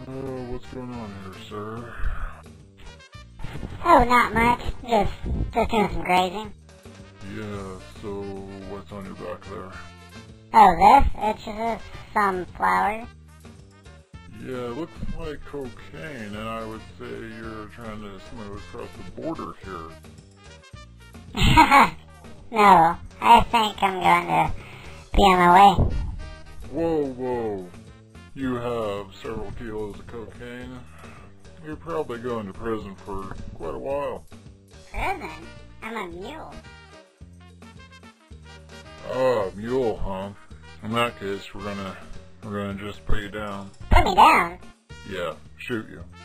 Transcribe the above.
What's going on here, sir? Oh, not much. Just doing some grazing. Yeah, so what's on your back there? Oh, this? It's just some flour. Yeah, it looks like cocaine, and I would say you're trying to smuggle across the border here. No, I think I'm going to be on my way. Whoa. You have several kilos of cocaine. You're probably going to prison for quite a while. Prison? I'm a mule. Ah, mule, huh? In that case, we're gonna just put you down. Put me down? Yeah, shoot you.